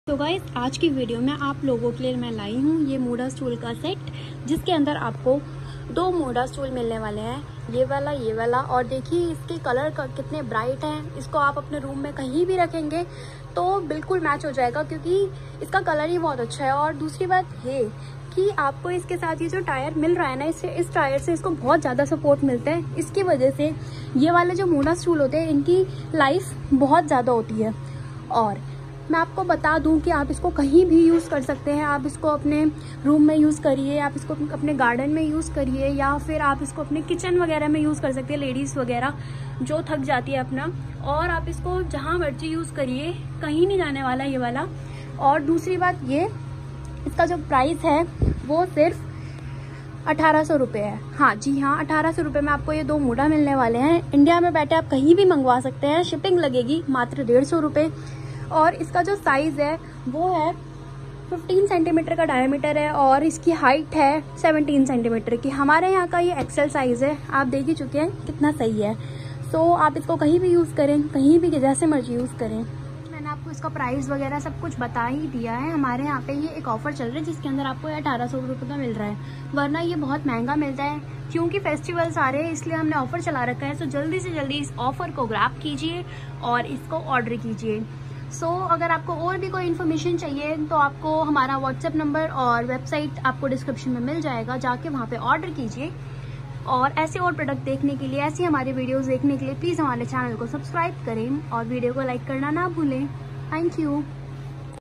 तो गाइस आज की वीडियो में आप लोगों के लिए मैं लाई हूँ ये मोड़ा स्टूल का सेट, जिसके अंदर आपको 2 मोड़ा स्टूल मिलने वाले हैं, ये वाला। और देखिए इसके कलर कितने ब्राइट हैं। इसको आप अपने रूम में कहीं भी रखेंगे तो बिल्कुल मैच हो जाएगा, क्योंकि इसका कलर ही बहुत अच्छा है। और दूसरी बात ये कि आपको इसके साथ ये जो टायर मिल रहा है ना, इस टायर से इसको बहुत ज़्यादा सपोर्ट मिलता है। इसकी वजह से ये वाले जो मोड़ा स्टूल होते हैं इनकी लाइफ बहुत ज़्यादा होती है। और मैं आपको बता दूं कि आप इसको कहीं भी यूज़ कर सकते हैं। आप इसको अपने रूम में यूज़ करिए, आप इसको अपने गार्डन में यूज़ करिए, या फिर आप इसको अपने किचन वगैरह में यूज़ कर सकते हैं, लेडीज़ वगैरह जो थक जाती है अपना। और आप इसको जहाँ मर्जी यूज़ करिए, कहीं नहीं जाने वाला ये वाला। और दूसरी बात ये, इसका जो प्राइस है वो सिर्फ 1800 रुपये है। हाँ जी हाँ, 1800 रुपये में आपको ये 2 मोड़ा मिलने वाले हैं। इंडिया में बैठे आप कहीं भी मंगवा सकते हैं, शिपिंग लगेगी मात्र 150 रुपये। और इसका जो साइज़ है वो है 15 सेंटीमीटर का डायमीटर है, और इसकी हाइट है 17 सेंटीमीटर की। हमारे यहाँ का ये एक्सेल साइज़ है, आप देख ही चुके हैं कितना सही है। सो आप इसको कहीं भी यूज़ करें, कहीं भी जैसे मर्जी यूज़ करें। मैंने आपको इसका प्राइस वगैरह सब कुछ बता ही दिया है। हमारे यहाँ पे ये एक ऑफ़र चल रहा है जिसके अंदर आपको 1800 रुपये का मिल रहा है, वरना ये बहुत महंगा मिलता है। क्योंकि फेस्टिवल्स आ रहे हैं इसलिए हमने ऑफ़र चला रखा है। सो जल्दी से जल्दी इस ऑफ़र को ग्रैब कीजिए और इसको ऑर्डर कीजिए। अगर आपको और भी कोई इन्फॉर्मेशन चाहिए तो आपको हमारा व्हाट्सएप नंबर और वेबसाइट आपको डिस्क्रिप्शन में मिल जाएगा, जाके वहाँ पे ऑर्डर कीजिए। और ऐसे और प्रोडक्ट देखने के लिए, ऐसी हमारी वीडियोस देखने के लिए प्लीज़ हमारे चैनल को सब्सक्राइब करें और वीडियो को लाइक करना ना भूलें। Thank you.